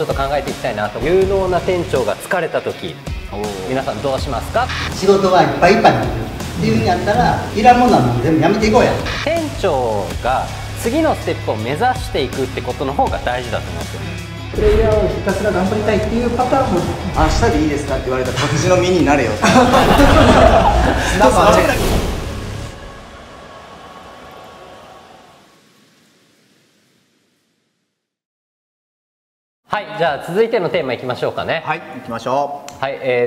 ちょっと考えていきたいなと。有能な店長が疲れた時、皆さんどうしますか？ 仕事はいっぱいいっぱいになってるっていうふうにやったら、いらんものはもう全部やめていこうや。 店長が次のステップを目指していくってことの方が大事だと思うんですよ。 プレイヤーをひたすら頑張りたいっていうパターンも、 明日でいいですかって言われたら私の身になれよはい、じゃあ続いてのテーマいきましょうかね。 はい、行きましょう。 はい、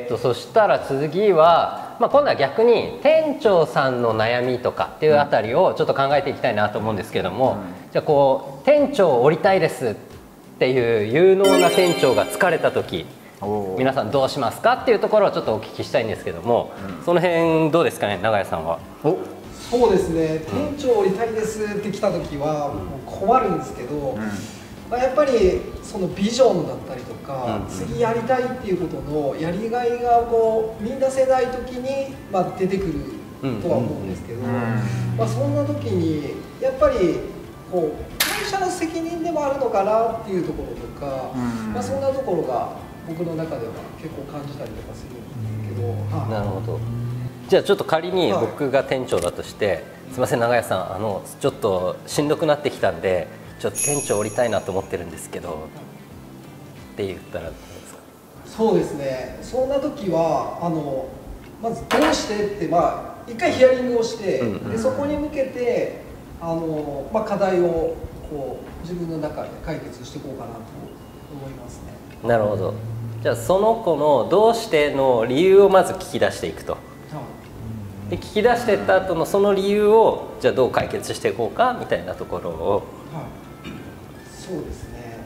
そしたら次は、今度は逆に店長さんの悩みとかっていうあたりをちょっと考えていきたいなと思うんですけども、じゃあこう店長を降りたいですっていう有能な店長が疲れた時、皆さんどうしますかっていうところをちょっとお聞きしたいんですけども、その辺どうですかね、長屋さんは。 そうですね、店長降りたいですって来た時は困るんですけど、やっぱりそのビジョンだったりとか、次やりたいっていうことのやりがいがこう見出せない時に、出てくるとは思うんですけど、そんな時にやっぱりこう会社の責任でもあるのかなっていうところとか、そんなところが僕の中では結構感じたりとかするんですけど。 なるほど。じゃあちょっと仮に僕が店長だとして、すいません長屋さん、ちょっとしんどくなってきたんでちょっと店長降りたいなと思ってるんですけどって言ったらどうですか？ そうですね、そんな時はまずどうしてって一回ヒアリングをして、でそこに向けて課題をこう自分の中で解決していこうかなと思いますね。 なるほど。じゃあその子のどうしての理由をまず聞き出していくと。で聞き出していった後のその理由をじゃあどう解決していこうかみたいなところを。 そうですね。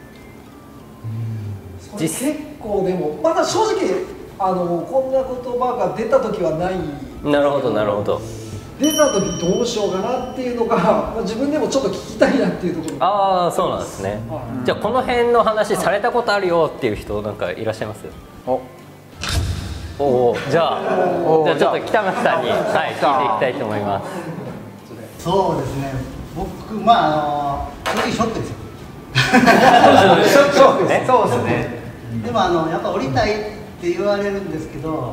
それ結構でもまだ正直こんな言葉が出た時はないんですけど。 なるほどなるほど。 出た時どうしようかなっていうのが、自分でもちょっと聞きたいなっていうところ。 ああ、そうなんですね。じゃあこの辺の話されたことあるよっていう人なんかいらっしゃいます？じゃあちょっと北松さんに、聞いていきたいと思います。 そうですね、僕正直ショックですよそうですね。 でもやっぱ降りたいって言われるんですけど、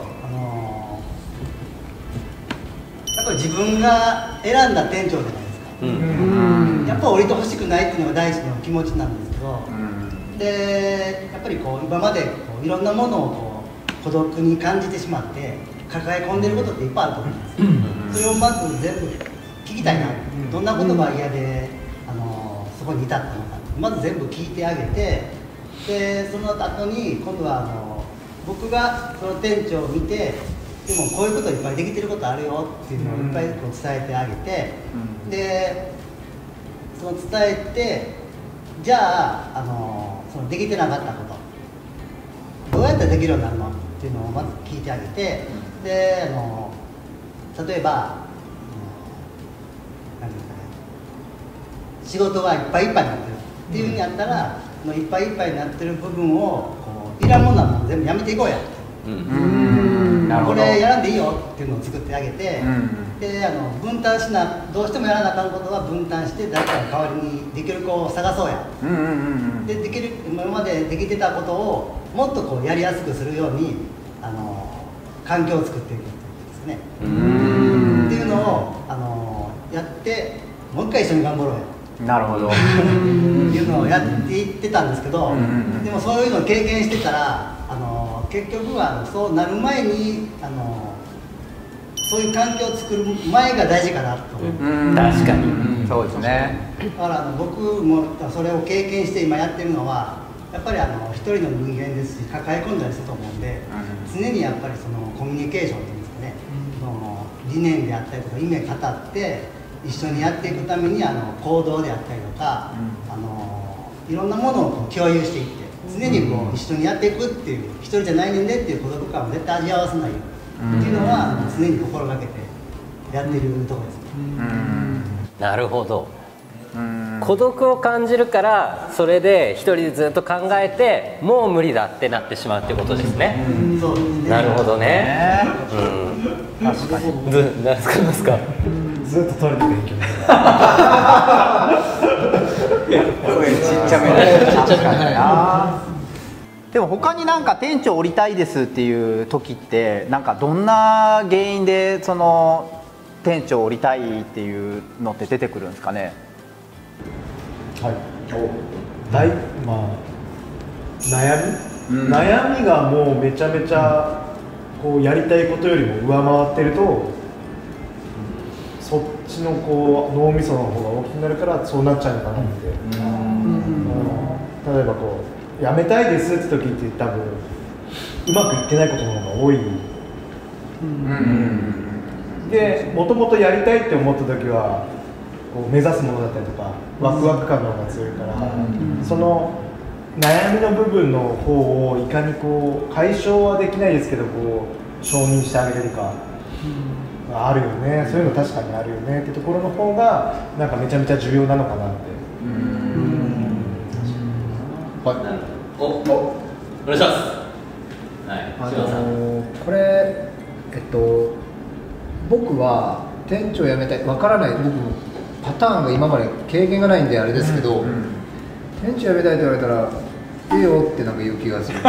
やっぱり自分が選んだ店長じゃないですか。やっぱ降りてほしくないっていうのが第一の気持ちなんですけど、でやっぱりこう今までいろんなものを孤独に感じてしまって抱え込んでることっていっぱいあると思うんです。それをまず全部聞きたいな、どんなことが嫌でそこに至ったのか、まず全部聞いてあげて、でその後に今度は僕がその店長を見て、でもこういうこといっぱいできてることあるよっていうのをいっぱいこう伝えてあげて、でその伝えて、じゃあそのできてなかったことどうやったらできるようになるのっていうのをまず聞いてあげて、で例えば何ですかね、仕事がいっぱいいっぱいになってるっていうふうにやったら、いっぱいいっぱいになってる部分をこういらんものはもう全部やめていこうやって。これやらんでいいよっていうのを作ってあげて、で分担しな、どうしてもやらなあかんことは分担して誰かの代わりにできる子を探そうや。でできる、今までできてたことをもっとこうやりやすくするように環境を作っていくっていうんですかね。っていうのをやって、もう一回一緒に頑張ろうや。 なるほど。 いうのをやっていってたんですけど、でもそういうのを経験してたら結局はそうなる前にそういう環境を作る前が大事かなと思う。 確かに、 そうですね。 だから僕もそれを経験して今やってるのは、やっぱり一人の人間ですし、抱え込んだりすると思うんで、常にやっぱりそのコミュニケーションっていうんですかね、理念であったりとか夢語って一緒にやっていくために行動であったりとか、いろんなものをこう共有していって、常にこう一緒にやっていくっていう、一人じゃないねんでっていう孤独感を絶対味わわせないよっていうのは常に心がけてやってるところですね。 なるほど。孤独を感じるからそれで一人でずっと考えてもう無理だってなってしまうってことですね。 そうですね。 なるほどね。 確かに。 何ですか。 ずっとトイレで勉強声ちっちゃめで。 ちゃめちゃ。 でも他になんか店長降りたいですっていう時ってなんかどんな原因でその店長降りたいっていうのって出てくるんですかね。 はい。まあ悩みがもうめちゃめちゃこうやりたいことよりも上回ってると、そっちのこう脳みその方が大きくなるからそうなっちゃうのかなって。例えばこうやめたいですって時って多分うまくいってないことの方が多い。でもともとやりたいって思った時はこう目指すものだったりとかワクワク感の方が強いから、その悩みの部分の方をいかにこう解消はできないですけどこう承認してあげれるか、あるよね、そういうの確かにあるよねってところの方がなんかめちゃめちゃ重要なのかなって。 お願いします。 これ僕は店長辞めたいわからない、僕パターンが今まで経験がないんであれですけど、店長辞めたいって言われたらいいよってなんか言う気がする。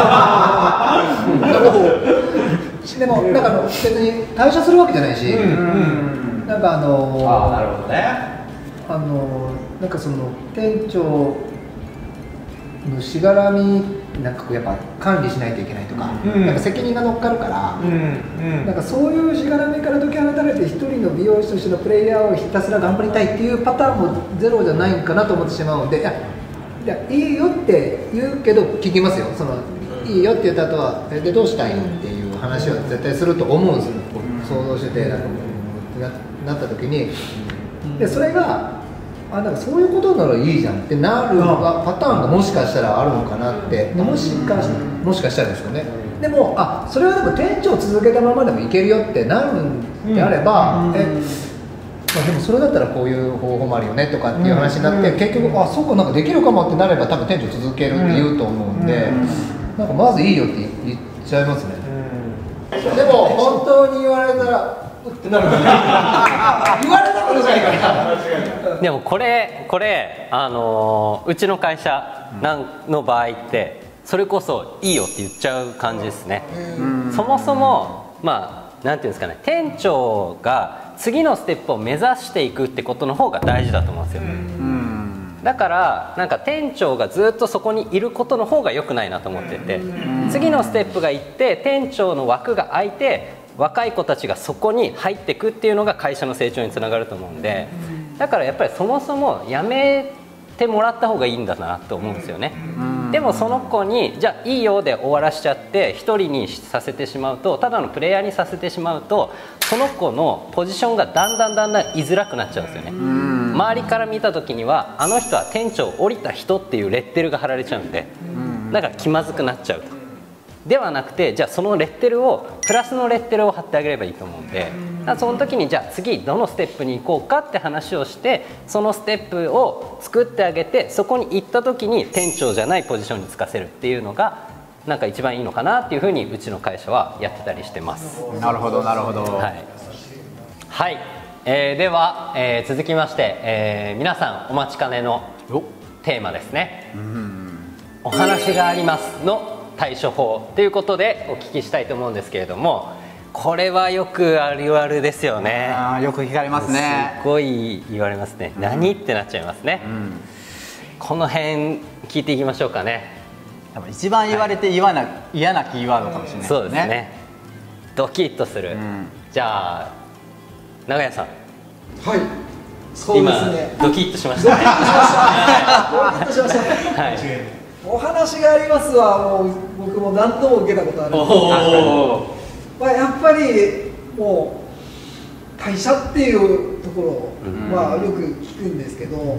でもなんか別に退社するわけじゃないし、なんかなるほどね。 なんかその店長のしがらみなんかこうやっぱ管理しないといけないとか、なんか責任が乗っかるから、なんかそういうしがらみから解き放たれて一人の美容師としてのプレイヤーをひたすら頑張りたいっていうパターンもゼロじゃないかなと思ってしまうので、いいよって言うけど聞きますよ。そのいいよって言った後はでどうしたいのっていう話は絶対すると思うんですよ。想像しててなった時に、でそれがなんかそういうことならいいじゃんってなるパターンがもしかしたらあるのかなって、でもしかしたらですよね。でもそれはでも店長続けたままでもいけるよってなるんであれば、でもそれだったらこういう方法もあるよねとかっていう話になって、結局そうかなんかできるかもってなれば多分店長続けるって言うと思うんで、なんかまずいいよって言っちゃいますね。でも本当に言われたらってなるから言われたことじゃないからでもこれうちの会社の場合ってそれこそいいよって言っちゃう感じですね。そもそもなんていうんですかね、店長が次のステップを目指していくってことの方が大事だと思うんですよ。だからなんか店長がずっとそこにいることの方が良くないなと思ってて、次のステップがいって店長の枠が空いて若い子たちがそこに入っていくっていうのが会社の成長につながると思うんで、だからやっぱりそもそも辞めてもらった方がいいんだなと思うんですよね。でもその子にじゃあいいよで終わらしちゃって一人にさせてしまうと、ただのプレイヤーにさせてしまうとその子のポジションがだんだん居づらくなっちゃうんですよね。周りから見た時にはあの人は店長降りた人っていうレッテルが貼られちゃうんで、だから気まずくなっちゃうと。ではなくて、じゃあそのレッテルをプラスのレッテルを貼ってあげればいいと思うんで、その時にじゃあ次どのステップに行こうかって話をして、そのステップを作ってあげて、そこに行った時に店長じゃないポジションにつかせるっていうのがなんか一番いいのかなっていうふうにうちの会社はやってたりしてます。 なるほどなるほど。 はい、では、続きまして、皆さんお待ちかねのテーマですね。お話がありますの対処法ということでお聞きしたいと思うんですけれども、これはよくあるあるですよね。 よく聞かれますね。 すごい言われますね。何ってなっちゃいますね。この辺聞いていきましょうかね。 一番言われて嫌なキーワードかもしれないですね。 そうですね。ドキッとする。じゃあ長屋さん。 はい。そうですね。 今ドキッとしましたね。 ドキッとしました。はい。お話がありますはもう僕も何度も受けたことあるんですけど、やっぱりもう会社っていうところはよく聞くんですけど、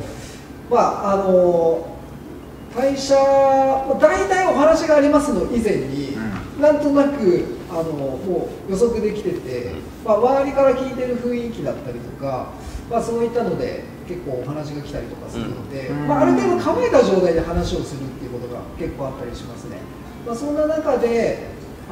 会社大体お話がありますの以前に、なんとなくもう予測できてて、周りから聞いてる雰囲気だったりとか、そういったので結構お話が来たりとかするので、ある程度構えた状態で話をするっていうことが結構あったりしますね。そんな中で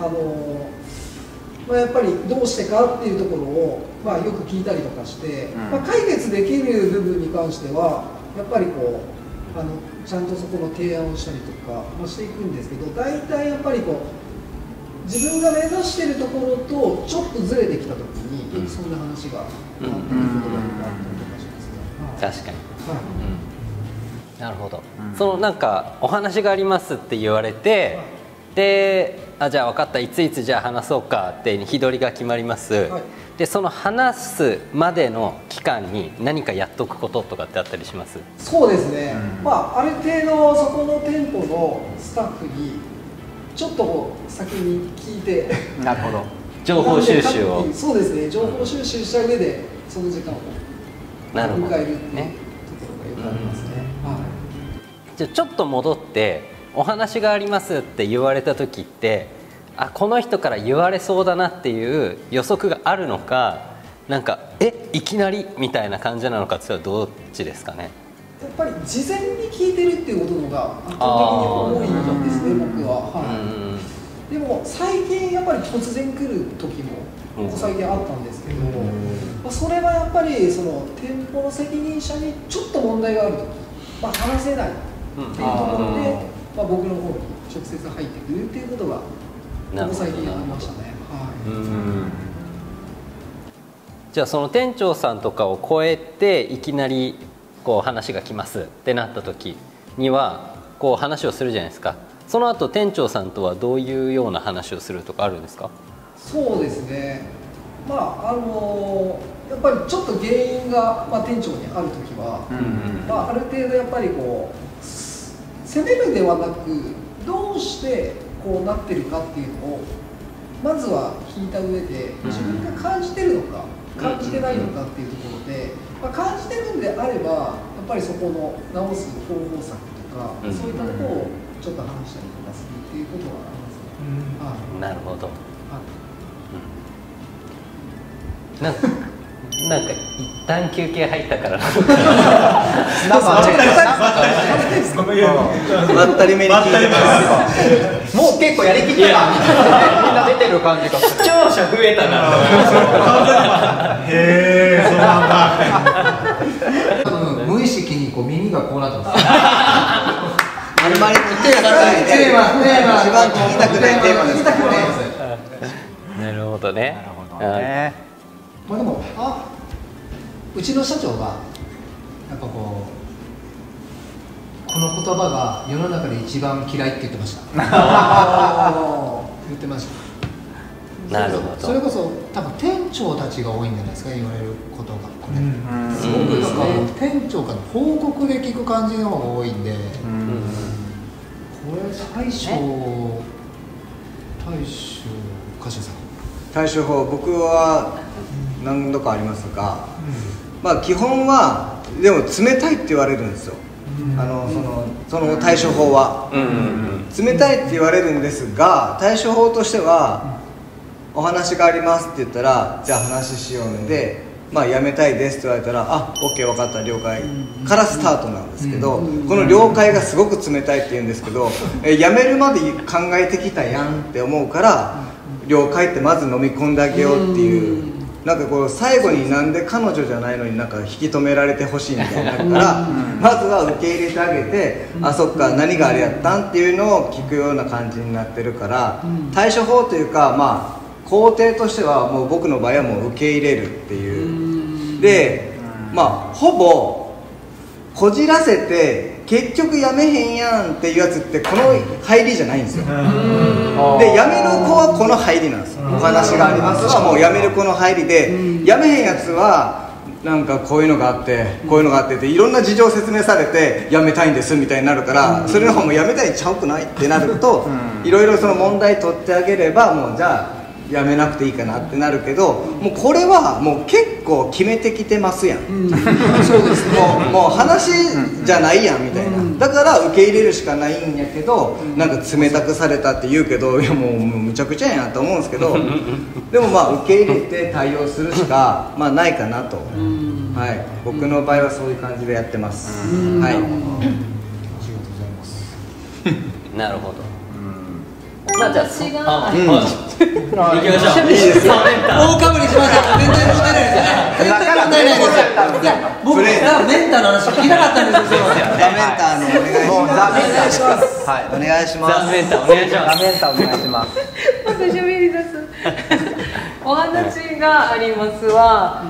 やっぱりどうしてかっていうところを、よく聞いたりとかして、解決できる部分に関してはやっぱりこうちゃんとそこの提案をしたりとか、していくんですけど、大体やっぱりこう自分が目指しているところとちょっとずれてきたときに、そんな話が変わってくることがあったりとかしますね。 確かに、なるほど、そのなんかお話がありますって言われて、でじゃあ分かった、いついつじゃあ話そうかって日取りが決まります、でその話すまでの期間に何かやっとくこととかってあったりします？ そうですね、ある程度そこの店舗のスタッフにちょっとこう先に聞いてなるほど、 情報収集を。 そうですね、情報収集した上でその時間を迎えるっていうところがよくありますね。 じゃあちょっと戻ってお話がありますって言われた時って、この人から言われそうだなっていう予測があるのか、なんかいきなりみたいな感じなのかってどっちですかね？ やっぱり事前に聞いてるっていうことのが圧倒的に多いんですね、僕は。でも最近やっぱり突然来る時もここ最近あったんですけど、それはやっぱりその店舗の責任者にちょっと問題がある時、話せないっていうところで、僕の方に直接入ってくるっていうことがここ最近ありましたね。 じゃあその店長さんとかを超えていきなりこう話が来ますってなった時にはこう話をするじゃないですか。その後店長さんとはどういうような話をするとかあるんですか？ そうですね、やっぱりちょっと原因が、店長にある時は、ある程度やっぱりこう責めるではなく、どうしてこうなってるかっていうのをまずは聞いた上で、自分が感じてるのか感じてないのかっていうところで、感じてるんであればやっぱりそこの直す方法策とか、そういったところをちょっと話したりとかするっていうことはありますね。 なるほど。なんか一旦休憩入ったからまったりめに聞いてます。もう結構やりきったなみんな出てる感じが。 視聴者増えたな。 へえ、そうなんだ。 無意識にこう耳がこうなってます。 あんまり手が長いね。一番聞きたくないテーマですね。 なるほどね。 でもうちの社長がやっぱこの言葉が世の中で一番嫌いって言ってました。言ってました。 なるほど。 それこそ多分店長たちが多いんじゃないですか、言われることがこれ。すごくですか、店長から報告で聞く感じの方が多いんで、これ大将柏さん。 対処法、僕は何度かありますが、基本はでも冷たいって言われるんですよ。その対処法は冷たいって言われるんですが、対処法としてはお話がありますって言ったら、じゃあ話しようので、やめたいですって言われたら、OK 分かった了解からスタートなんですけど、この了解がすごく冷たいって言うんですけど、やめるまで考えてきたやんって思うから、了解ってまず飲み込んであげようっていう、なんかこう最後になんで彼女じゃないのになんか引き止められてほしいみたいになるから、まずは受け入れてあげて、そっか何があれやったんっていうのを聞くような感じになってるから、対処法というか工程としてはもう僕の場合はもう受け入れるっていうで、ほぼこじらせて結局やめへんやんっていうやつってこの入りじゃないんですよ。でやめる子はこの入りなんです。お話がありますはもうやめる子の入りで、やめへんやつはなんかこういうのがあってこういうのがあってっていろんな事情を説明されてやめたいんですみたいになるから、それの方もやめたいちゃうくないってなると、いろいろその問題取ってあげればもうじゃあやめなくていいかなってなるけど、もうこれはもう結構決めてきてますやん、そうですね、もう話じゃないやんみたいな、だから受け入れるしかないんやけど、なんか冷たくされたって言うけど、いやもうむちゃくちゃやんと思うんですけどでも受け入れて対応するしかないかなと、はい、僕の場合はそういう感じでやってます。はい、 なるほど。 まあじゃあ私が行きましょう。いいですよ。 大かぶりしました。全然問題ないですよね。全然問題ないですよ。いや、僕がメンターの話聞きたかったんですよ。 ザ・メンターのお願いします。 はい、 お願いします。 ザ・メンターお願いします。 ザ・メンターお願いします。 私喋り出す。お話がありますは、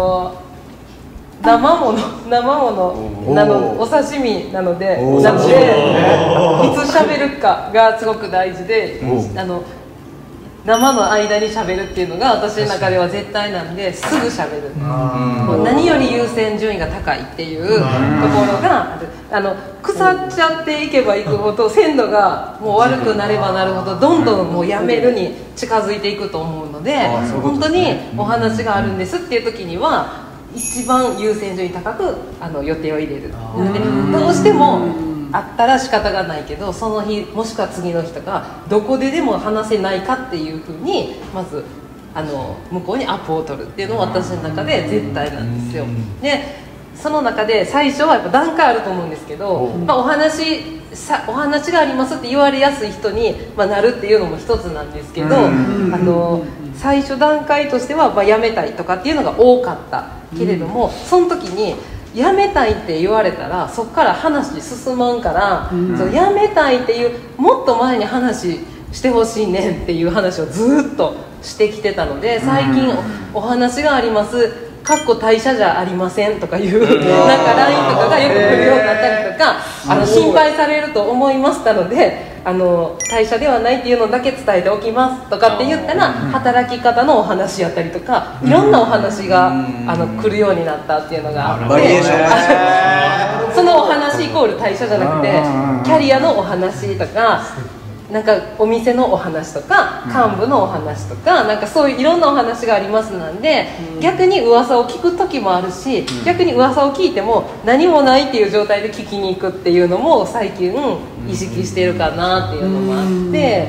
生ものなの、お刺身なので、いつ喋るかがすごく大事で、生の間に喋るっていうのが私の中では絶対なんで、すぐ喋る。もう何より優先順位が高いっていうところが腐っちゃっていけばいくほど鮮度がもう悪くなればなるほどどんどんもうやめるに近づいていくと思うので、本当にお話があるんですっていう時には一番優先順位高く予定を入れる。でどうしてもあったら仕方がないけど、その日もしくは次の日とかどこででも話せないかっていうふうにまず向こうにアポを取るっていうのは私の中で絶対なんですよ。でその中で最初はやっぱ段階あると思うんですけど、お話がありますって言われやすい人に、なるっていうのも一つなんですけど、最初段階としては、辞めたいとかっていうのが多かったけれども、その時に辞めたいって言われたらそこから話進まんから、その辞めたいっていうもっと前に話してほしいねんっていう話をずっとしてきてたので、最近お話がありますかっこ退社じゃありませんとかいうなんか LINE とかがよく来るようになったりとか、心配されると思いましたので退社ではないっていうのだけ伝えておきますとかって言ったら、働き方のお話やったりとかいろんなお話が来るようになったっていうのがあって、そのお話イコール退社じゃなくてキャリアのお話とかなんかお店のお話とか幹部のお話とかなんかそういういろんなお話がありますなんで、逆に噂を聞く時もあるし、逆に噂を聞いても何もないっていう状態で聞きに行くっていうのも最近意識してるかなっていうのもあって。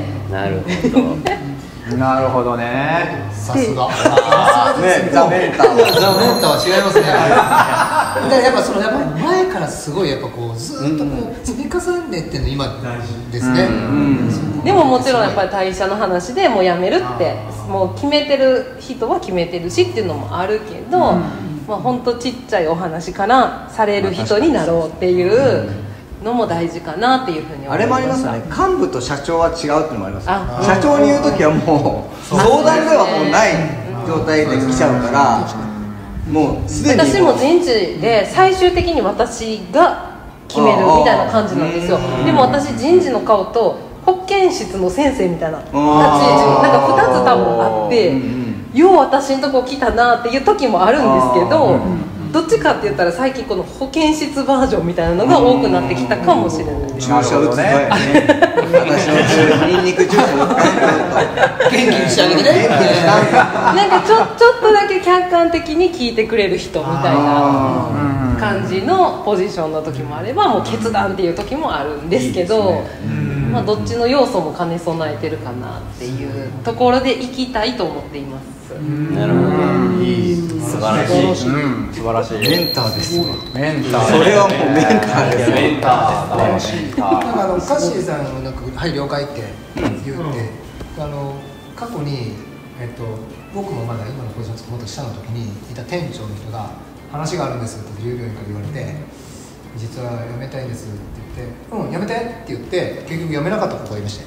なるほどなるほどね。 さすが。ザ・メンターは違いますね。だからやっぱ前からすごいやっぱこうずっとこう積み重ねてるの今ですね。 でももちろんやっぱり退社の話でもう辞めるってもう決めてる人は決めてるしっていうのもあるけど、本当ちっちゃいお話からされる人になろうっていうのも大事かなっていうふうに思いました。 あれもありますね、幹部と社長は違うっていうのもあります。社長に言う時はもう相談ではもうない状態で来ちゃうから、もうすでに私も人事で最終的に私が決めるみたいな感じなんですよ。でも私人事の顔と保健室の先生みたいな立ち位置なんか2つ多分あって、よう私のとこ来たなっていう時もあるんですけど、どっちかって言ったら最近この保健室バージョンみたいなのが多くなってきたかもしれないです。 注射打つね。私のニンニク注射を元気にしてあげてね。 なんかちょっとだけ客観的に聞いてくれる人みたいな感じのポジションの時もあれば、もう決断っていう時もあるんですけど、どっちの要素も兼ね備えてるかなっていうところで行きたいと思っています。 なるほど。素晴らしい。 素晴らしい。 メンターですわ。 メンター。 それはもうメンターです。 メンターですね。 なんかカッシーさんのなんかはい了解って言って過去に僕もまだ今のポジションつくもっと下の時にいた店長の人が話があるんですって従業員から言われて、実は辞めたいんですって言って、辞めてって言って結局辞めなかった子がいまして。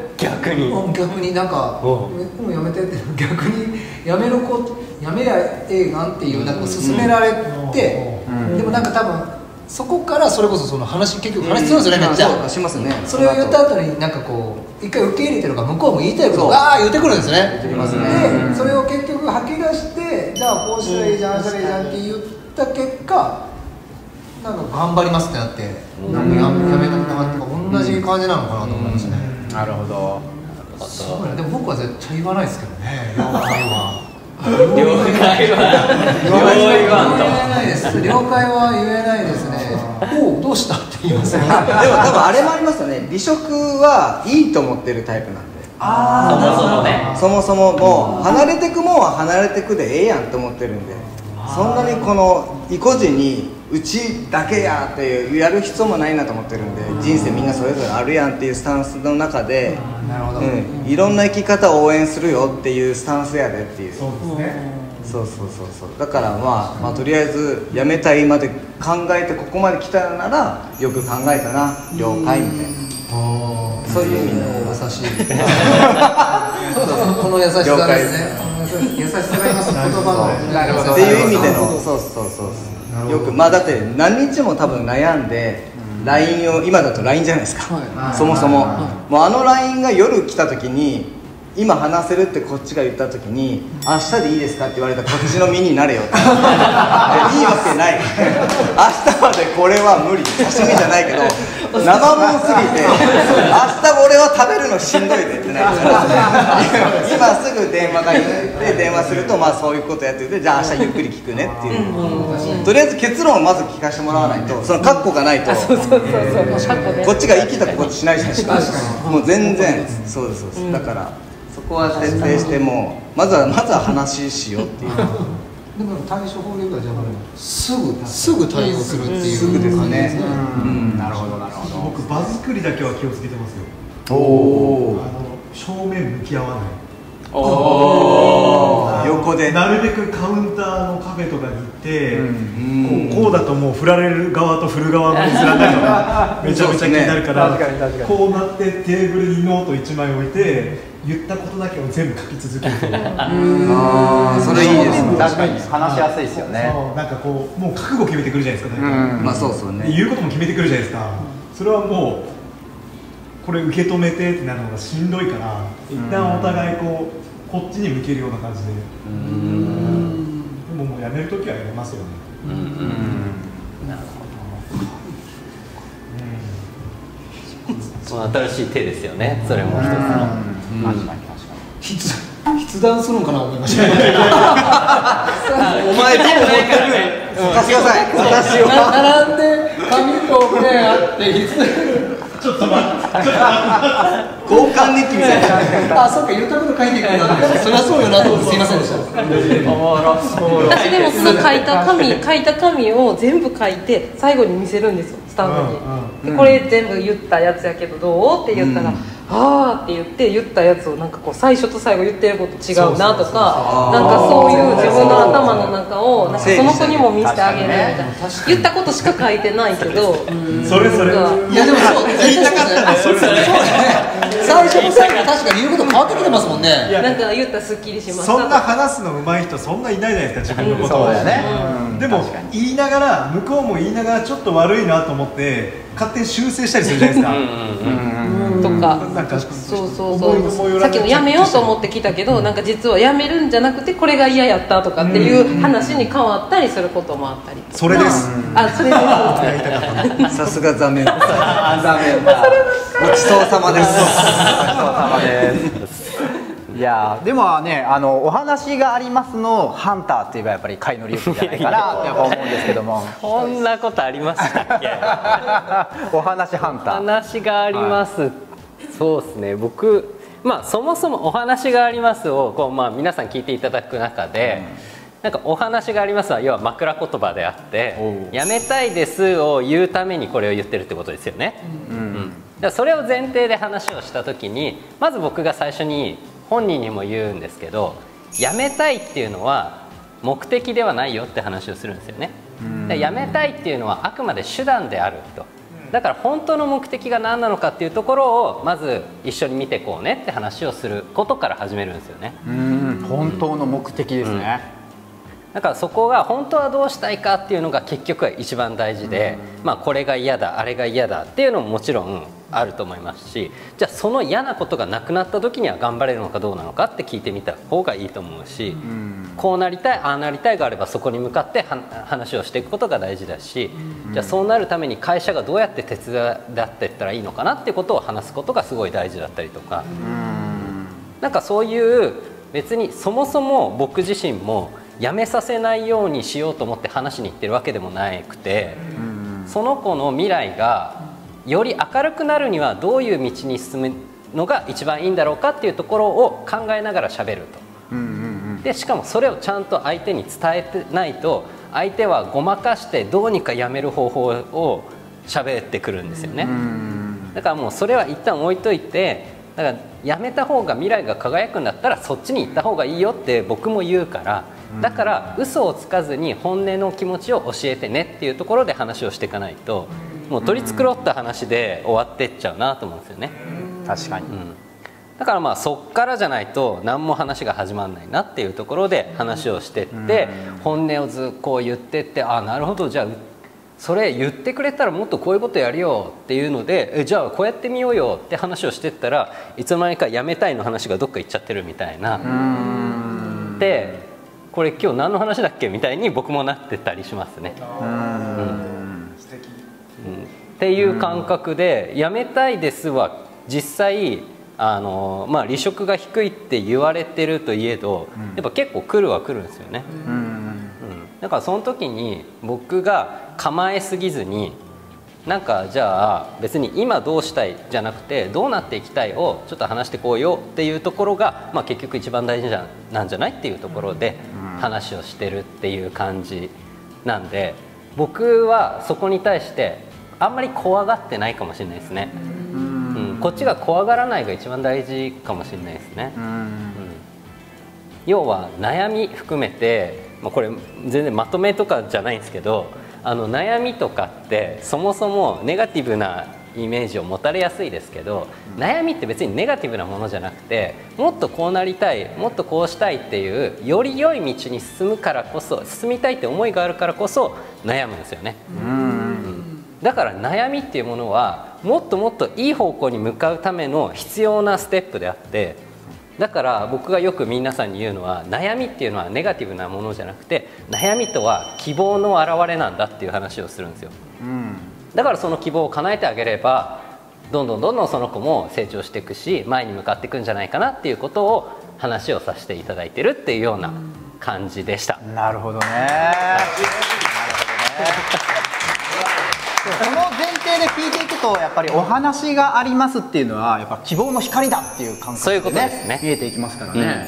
逆になんか辞めてって逆に辞めりゃええがんっていうなんか勧められて、でもなんか多分そこからそれこそ結局話するんですよね、めっちゃしますね。 それを言った後になんかこう一回受け入れてるから向こうも言いたいことを言ってくるんですね。でそれを結局吐き出して、じゃあこうしたらいいじゃん、ああしたらいいじゃんって言った結果、なんか頑張りますってなって、なんかやめなかったか同じ感じなのかなと思いましたね。 なるほど。 そうね、でも僕は絶対言わないですけどね、了解は。 了解は言えないですね。おう、どうしたって言いますね。 でも多分あれもありますよね。離職はいいと思ってるタイプなんで。そもそももう離れてくもんは離れてくでええやんと思ってるんで、そんなにこの意固地にうちだけやっていうやる必要もないなと思ってるんで、人生みんなそれぞれあるやんっていうスタンスの中で、 なるほど、 いろんな生き方を応援するよっていうスタンスやでっていう。 そうですね。 そうだからまあとりあえず辞めたいまで考えてここまで来たならよく考えたな、了解みたいな、そういう意味の優しいこの優しさですね。優しさが今その言葉のなるほどっていう意味でのそうよくまあだって何日も多分悩んで LINE を今だと LINE じゃないですか、そもそももうあの LINE が夜来た時に今話せるってこっちが言った時に明日でいいですかって言われたらこっちの身になれよっていいわけない明日までこれは無理、刺身じゃないけど生もんすぎて明日俺は食べるのしんどいでってなるから今すぐ電話がいって電話するとまあそういうことやってて、じゃあ明日ゆっくり聞くねっていう、とりあえず結論をまず聞かせてもらわないと、そのカッコがないとこっちが生きた心地しないじゃないですか。もう全然そうです、だからそこは徹底してもうまずは話しようっていう。 でも対処法でいうとじゃあすぐ対応するっていう感じですね。 なるほどなるほど。 僕場作りだけは気をつけてますよ。正面向き合わない。 横でなるべくカウンターのカフェとかに行って、こうだともう振られる側と振る側の面がめちゃめちゃ気になるから、こうなってテーブルにノート1枚置いて言ったことだけを全部書き続ける。 それいいですね。 確かに話しやすいですよね。 なんかこうもう覚悟決めてくるじゃないですか。 まあそうですよね。 言うことも決めてくるじゃないですか。それはもうこれ受け止めてってなるのがしんどいから、一旦お互いこっちに向けるような感じで。でももうやめるときはやめますよね。 なるほど。新しい手ですよね。それも一つの。 確かに筆談するんかな思いました。 お前どう思ってる？貸してください。私を並んで紙とペンあってちょっと待って。 交換日記みたいな。 あ、そうか、言ったこと書いていくんだって。そりゃそうよなと思ってすいませんでした。 私でもその書いた紙を全部書いて最後に見せるんですよ、スタッフに。でこれ全部言ったやつやけどどうって言ったら、あーって言ったやつをなんかこう最初と最後言ってること違うなとか、なんかそういう自分の頭の中をなんかその子にも見せてあげるみたいな、言ったことしか書いてないけど、 それいやでもそう言いたかったね。そうね。最初と最後確かに言うこと変わってきてますもんね。 なんか言ったらすっきりしました。 そんな話すの上手い人そんないないじゃないですか、自分のことを。でも言いながら向こうも言いながらちょっと悪いなと思って勝手に修正したりするじゃないですか。 とか、そうさっきのやめようと思ってきたけど、なんか実はやめるんじゃなくてこれが嫌やったとかっていう話に変わったりすることもあったり。 それです。 それです。 さすがザメ。ザメ。ごちそうさまです。 いやでもね、お話がありますのハンターって言えばやっぱり甲斐の龍じゃないかなってやっぱ思うんですけども。 こんなことありましたっけ？ お話ハンター。 話があります。そうですね。僕そもそもお話がありますを皆さん聞いていただく中で、なんかお話がありますは要は枕言葉であって、やめたいですを言うためにこれを言ってるってことですよね。だからそれを前提で話をした時に、まず僕が最初に本人にも言うんですけど、やめたいっていうのは目的ではないよって話をするんですよね。やめたいっていうのはあくまで手段であると。だから本当の目的が何なのかっていうところをまず一緒に見ていこうねって話をすることから始めるんですよね。 本当の目的ですね。 だからそこが本当はどうしたいかっていうのが結局は一番大事で、これが嫌だあれが嫌だっていうのももちろんあると思いますし、じゃあその嫌なことがなくなった時には頑張れるのかどうなのかって聞いてみた方がいいと思うし、こうなりたいああなりたいがあればそこに向かって話をしていくことが大事だし、じゃあそうなるために会社がどうやって手伝っていったらいいのかなっていうことを話すことがすごい大事だったりとか、なんかそういう別にそもそも僕自身もやめさせないようにしようと思って話しに行ってるわけでもなくて、その子の未来がより明るくなるにはどういう道に進むのが一番いいんだろうかっていうところを考えながら喋ると。でしかもそれをちゃんと相手に伝えてないと相手はごまかしてどうにかやめる方法を喋ってくるんですよね。だからもうそれは一旦置いといて、だからやめた方が未来が輝くんだったらそっちに行った方がいいよって僕も言うから、だから嘘をつかずに本音の気持ちを教えてねっていうところで話をしていかないと、もう取り繕った話で終わってっちゃうなと思うんですよね。 確かに、 だからまあそっからじゃないと何も話が始まらないなっていうところで話をしてって、本音をずっとこう言ってって、あ、なるほど、じゃあそれ言ってくれたらもっとこういうことやるよっていうので、じゃあこうやってみようよって話をしてったら、いつの間にかやめたいの話がどっか行っちゃってるみたいな。でこれ今日何の話だっけみたいに僕もなってたりしますね。っていう感覚で、やめたいですは実際離職が低いって言われてるといえど、やっぱ結構来るは来るんですよね。だからその時に僕が構えすぎずに、なんかじゃあ別に今どうしたいじゃなくてどうなっていきたいをちょっと話してこうよっていうところが、結局一番大事なんじゃないっていうところで話をしてるっていう感じなんで、僕はそこに対してあんまり怖がってないかもしれないですね。こっちが怖がらないが一番大事かもしれないですね。要は悩み含めて、これ全然まとめとかじゃないんですけど、悩みとかってそもそもネガティブなイメージを持たれやすいですけど、悩みって別にネガティブなものじゃなくて、もっとこうなりたい、もっとこうしたいっていうより良い道に進むからこそ、進みたいって思いがあるからこそ悩むんですよね。だから悩みっていうものはもっともっといい方向に向かうための必要なステップであって、だから僕がよく皆さんに言うのは、悩みっていうのはネガティブなものじゃなくて、悩みとは希望の表れなんだっていう話をするんですよ。だからその希望を叶えてあげれば、どんどんその子も成長していくし、前に向かっていくんじゃないかなっていうことを話をさせていただいてるっていうような感じでした。 なるほどね。その前提で聞いていくと、やっぱりお話がありますっていうのはやっぱ希望の光だっていう感覚でね、そういうことですね、見えていきますからね。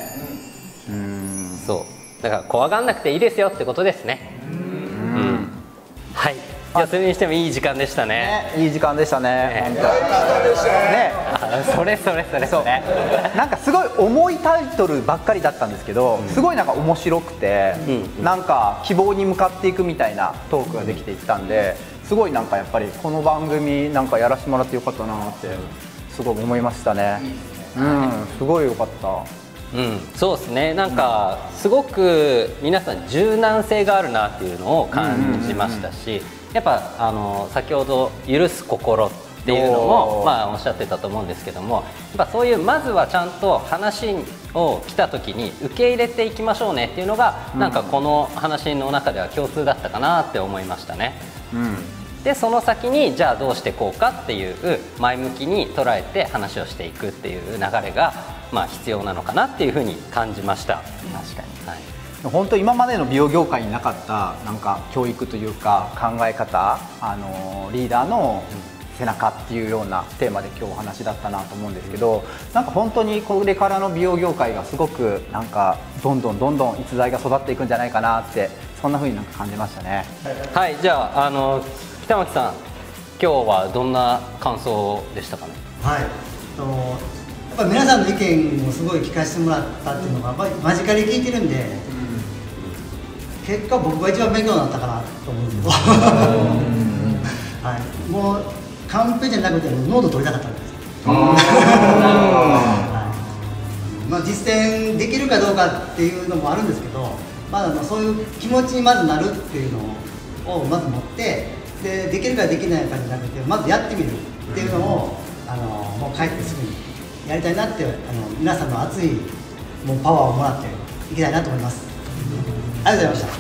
そうだから怖がんなくていいですよってことですね。はい、じゃあそれにしてもいい時間でしたね。 いい時間でしたね。 それなんかすごい重いタイトルばっかりだったんですけど、すごいなんか面白くて、なんか希望に向かっていくみたいなトークができていったんで、すごいなんかやっぱりこの番組なんかやらせてもらってよかったなってすごい思いましたね。すごいよかった。 そうですね。なんかすごく皆さん柔軟性があるなっていうのを感じましたし、やっぱ先ほど許す心っていうのもおっしゃってたと思うんですけども、やっぱそういうまずはちゃんと話を来た時に受け入れていきましょうねっていうのが、なんかこの話の中では共通だったかなって思いましたね。でその先にじゃあどうしてこうかっていう前向きに捉えて話をしていくっていう流れが必要なのかなっていうふうに感じました。 確かに、本当今までの美容業界になかったなんか教育というか考え方、リーダーの背中っていうようなテーマで今日お話だったなと思うんですけど、なんか本当にこれからの美容業界がすごくなんかどんどん逸材が育っていくんじゃないかなって、そんな風になんか感じましたね。 はい、じゃあ北巻さん、今日はどんな感想でしたかね。 はい、やっぱり皆さんの意見をすごい聞かせてもらったっていうのが間近で聞いてるんで、結果僕が一番勉強になったかなと思うんですけど、はい、もうカンペじゃなくて濃度取りたかったんです。実践できるかどうかっていうのもあるんですけど、そういう気持ちにまずなるっていうのをまず持って、できるかできないかじゃなくてまずやってみるっていうのをもう帰ってすぐにやりたいなって、皆さんの熱いもうパワーをもらっていきたいなと思います。ありがとうございました。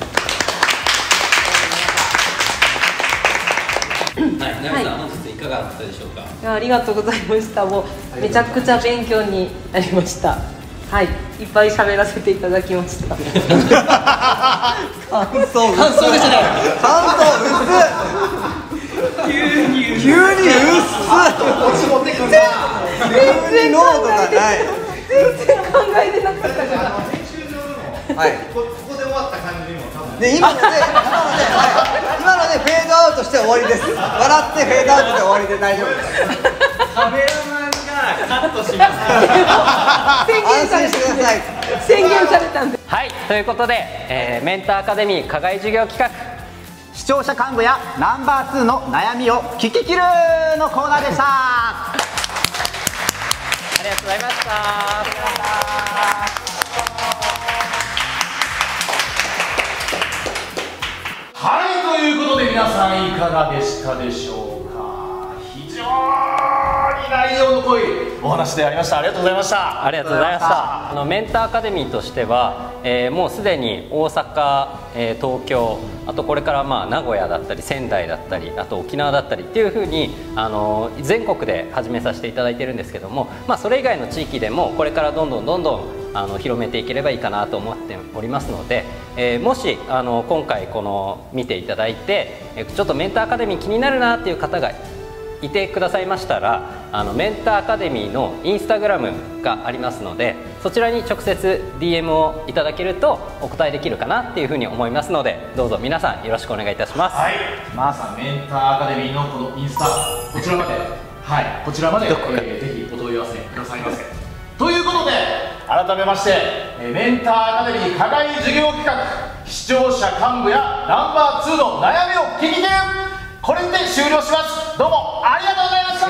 はい、ナミさん、本日いかがだったでしょうか。 ありがとうございました。もうめちゃくちゃ勉強になりました。はい、いっぱい喋らせていただきました。感想ですね。 感想急に薄っ。急に濃度がない。 全然考えてなかったから。 はい。 ここで終わわった感じにも多分で今のでフェードアウトして終わりです。笑ってフェードアウトで終わりで大丈夫です。 カメラマンがカットします。 安心してください。 宣言されたんで。 はい、ということで、メンターアカデミー課外授業企画視聴者幹部やナンバー2の悩みを聞き切るのコーナーでした。 ありがとうございました。 はい、ということで皆さんいかがでしたでしょうか。非常に内容の濃いお話でありました。ありがとうございました。 ありがとうございました。メンターアカデミーとしては、もうすでに大阪、東京、あとこれから名古屋だったり仙台だったり、あと沖縄だったりっていうふうに全国で始めさせていただいてるんですけども、それ以外の地域でもこれからどんどん広めていければいいかなと思っておりますので、もし今回この見ていただいてちょっとメンターアカデミー気になるなっていう方がいてくださいましたら、メンターアカデミーのインスタグラムがありますので、そちらに直接 DM をいただけるとお答えできるかなっていうふうに思いますので、どうぞ皆さんよろしくお願いいたします。 はい、皆さんメンターアカデミーのこのインスタ、こちらまで、はい、こちらまで、ぜひお問い合わせくださいませ。ということで改めまして、メンターアカデミー課外授業企画視聴者幹部やナンバー2の悩みを聞きて、これで終了します。どうもありがとうございました。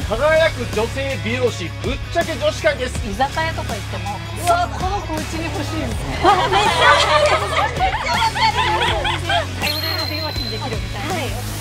輝く女性美容師ぶっちゃけ女子会です。 居酒屋とか行っても、うわこの子うちに欲しいみたいな。めっちゃわかる。めっちゃわかる。頼れる美容師にできるみたいな。はい。